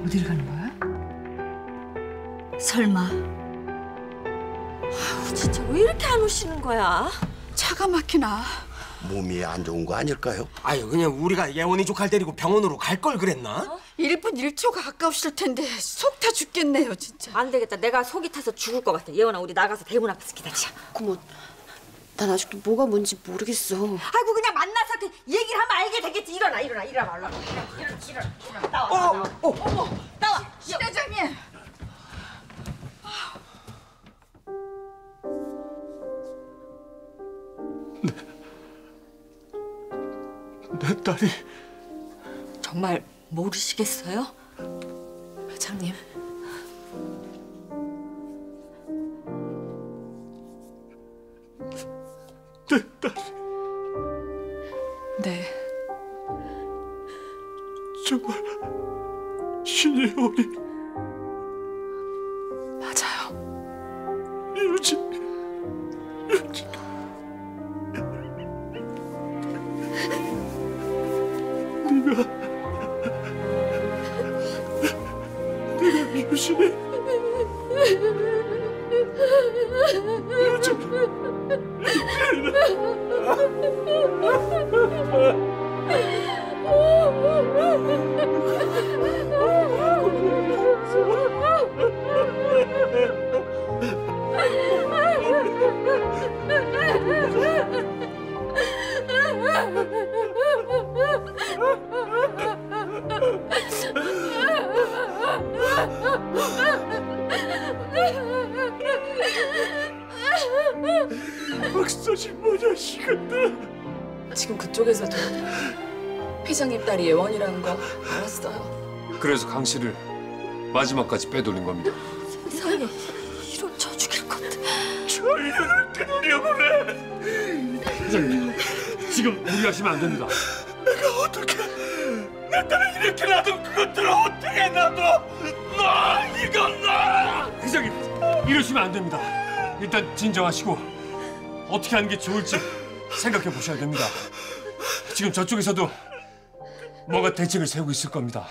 어디를 가는 거야? 설마. 아우, 진짜 왜 이렇게 안 오시는 거야? 차가 막히나. 몸이 안 좋은 거 아닐까요? 아유, 그냥 우리가 예원이 조카를 데리고 병원으로 갈 걸 그랬나? 1분 1초가 아까우실 텐데 속 타 죽겠네요, 진짜. 안 되겠다. 내가 속이 타서 죽을 것 같아. 예원아, 우리 나가서 대문 앞에서 기다리자. 고모, 난 아직도 뭐가 뭔지 모르겠어. 아이고, 그냥 만나서 이렇게 얘기를 하면 알게 되겠지. 일어나, 일어나, 일어나, 일어나. 나와. 나와. 시 대장님. 내 딸이 정말 모르시겠어요? 회장님. 내 딸이 네. 정말 신예원이 맞아요. 유진 네가 유진이 박서진 모자 시간다. 지금 그쪽에서도 회장님 딸이 예원이라는 거 알았어요. 그래서 강 씨를 마지막까지 빼돌린 겁니다. 세상에, 이런 저 죽일 것들. 전류를 끊으려고 그래. 회장님, 지금 무리하시면 안 됩니다. 내가 어떻게 내 딸을 이렇게 놔둔 그것들을 어떻게 놔둬? 나 이건 나. 회장님, 이러시면 안 됩니다. 일단 진정하시고 어떻게 하는 게 좋을지 생각해 보셔야 됩니다. 지금 저쪽에서도 뭔가 대책을 세우고 있을 겁니다.